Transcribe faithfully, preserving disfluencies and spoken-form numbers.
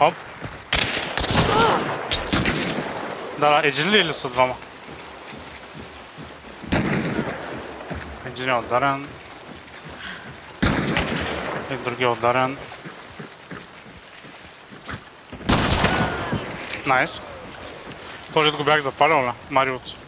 Оп. Да, да, един ли или са двама? Един е ударен. И другия е ударен. Найс. Този го бях запалил, бе, Мариото.